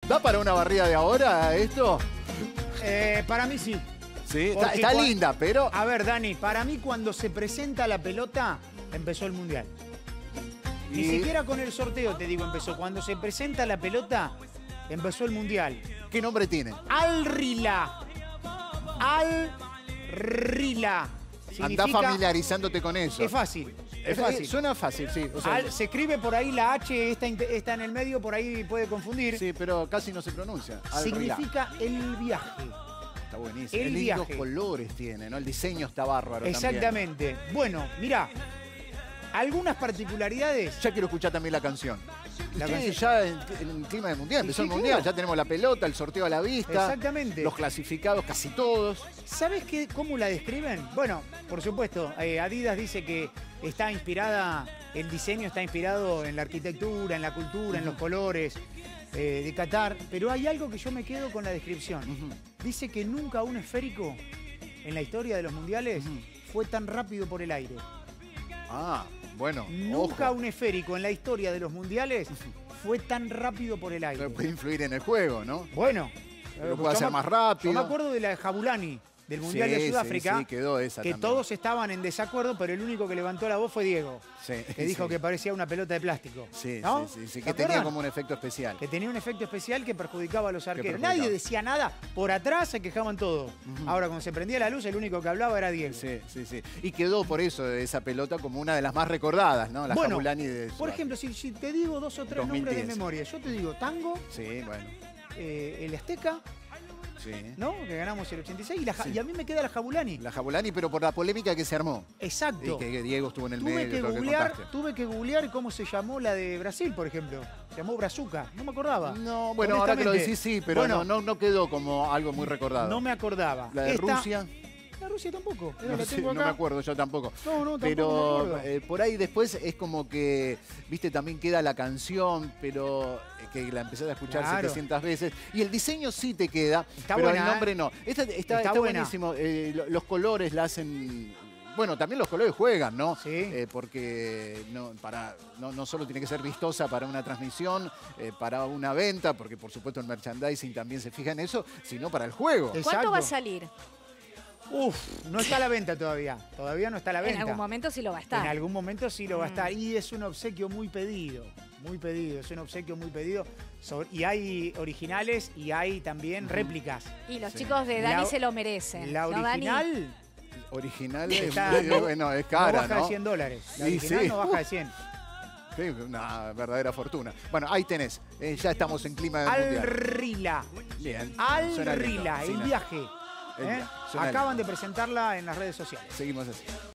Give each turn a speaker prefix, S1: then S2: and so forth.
S1: ¿Da para una barrida de ahora esto?
S2: Para mí sí.
S1: Sí, está linda, pero...
S2: A ver, Dani, para mí cuando se presenta la pelota, empezó el Mundial. Ni siquiera con el sorteo, te digo, empezó. Cuando se presenta la pelota, empezó el Mundial.
S1: ¿Qué nombre tiene?
S2: Al-Rila. Al-Rila.
S1: Andá familiarizándote con eso.
S2: Es fácil. Es fácil.
S1: Suena fácil, sí. O sea,
S2: Se escribe por ahí la H, está en el medio, por ahí puede confundir.
S1: sí, pero casi no se pronuncia. Al-Rila.
S2: Significa el viaje.
S1: Está buenísimo.
S2: El
S1: Lindos
S2: viaje.
S1: colores tiene, ¿no? El diseño está bárbaro
S2: Exactamente. Bueno, mirá, algunas particularidades.
S1: Ya quiero escuchar también la canción.
S2: La
S1: Ustedes
S2: canción.
S1: ya en el clima de Mundial, empezó
S2: Sí,
S1: el Mundial,
S2: claro.
S1: ya tenemos la pelota, el sorteo a la vista.
S2: Exactamente.
S1: Los clasificados casi todos.
S2: ¿Sabes cómo la describen? Bueno, por supuesto, Adidas dice que está inspirada, el diseño está inspirado en la arquitectura, en la cultura, en los colores de Qatar, pero hay algo que yo me quedo con la descripción. Dice que nunca un esférico en la historia de los mundiales fue tan rápido por el aire.
S1: Ah, bueno.
S2: Nunca
S1: ojo.
S2: un esférico en la historia de los mundiales fue tan rápido por el aire.
S1: Pero puede influir en el juego, ¿no?
S2: Bueno.
S1: Lo puede hacer más rápido.
S2: Yo me acuerdo de la de Jabulani, del Mundial de Sudáfrica,
S1: sí, quedó esa
S2: que
S1: también.
S2: todos estaban en desacuerdo, pero el único que levantó la voz fue Diego,
S1: Sí,
S2: que dijo
S1: sí.
S2: que parecía una pelota de plástico.
S1: Sí,
S2: ¿no?
S1: sí,
S2: ¿Te
S1: que tenía
S2: acuerdan?
S1: como un efecto especial.
S2: Que tenía un efecto especial que perjudicaba a los arqueros.
S1: perjudicaba.
S2: Nadie decía nada, por atrás se quejaban todos. Ahora, cuando se prendía la luz, el único que hablaba era Diego.
S1: Sí. Y quedó por eso esa pelota como una de las más recordadas, ¿no? La
S2: Bueno,
S1: Jabulani de
S2: por
S1: Sudáfrica.
S2: ejemplo, si te digo 2 o 3 nombres
S1: 2010.
S2: de memoria, yo te digo Tango,
S1: Sí, bueno.
S2: el Azteca,
S1: Sí.
S2: ¿no? Que ganamos el 86,
S1: Sí.
S2: y a mí me queda la Jabulani.
S1: La Jabulani, pero por la polémica que se armó.
S2: Exacto.
S1: Y que Diego estuvo en el medio,
S2: Tuve que googlear cómo se llamó la de Brasil, por ejemplo. Se llamó Brazuca, no me acordaba.
S1: No, bueno, ahora que lo decís sí, pero
S2: bueno,
S1: no quedó como algo muy recordado.
S2: no me acordaba.
S1: La de Rusia.
S2: La Rusia tampoco.
S1: No,
S2: La
S1: sé,
S2: tengo
S1: no
S2: acá.
S1: me acuerdo, yo tampoco.
S2: No, tampoco
S1: pero
S2: me acuerdo.
S1: por ahí después es como que, viste, también queda la canción, pero que la empezás a escuchar
S2: Claro.
S1: 700 veces. Y el diseño sí te queda,
S2: Está
S1: pero
S2: buena,
S1: el nombre no. Está
S2: buena.
S1: buenísimo. Los colores la hacen... Bueno, también los colores juegan, ¿no?
S2: Sí.
S1: Porque no solo tiene que ser vistosa para una transmisión, para una venta, porque por supuesto el merchandising también se fija en eso, sino para el juego.
S2: Exacto.
S3: ¿Cuánto va a salir?
S2: Uf, no está a la venta todavía. Todavía no está a la venta.
S3: En algún momento sí lo va a estar.
S2: En algún momento sí lo va a estar. Y es un obsequio muy pedido. Muy pedido. Es un obsequio muy pedido. Y hay originales y hay también réplicas.
S3: Y los chicos de Dani
S2: La-
S3: se lo merecen.
S2: La
S3: ¿no, Dani?
S2: original
S1: Original
S2: está-
S1: bueno, es cara,
S2: no baja
S1: ¿no?
S2: de 100 dólares. La
S1: Sí,
S2: original
S1: sí.
S2: no baja de 100.
S1: Sí, una verdadera fortuna. Bueno, ahí tenés. Ya estamos en clima de mundial.
S2: Al-Rila.
S1: Bien.
S2: Al-Rila,
S1: Suena lindo. Sí,
S2: el
S1: no.
S2: viaje.
S1: El viaje. Suena
S2: Acaban
S1: lindo.
S2: de presentarla en las redes sociales.
S1: Seguimos así.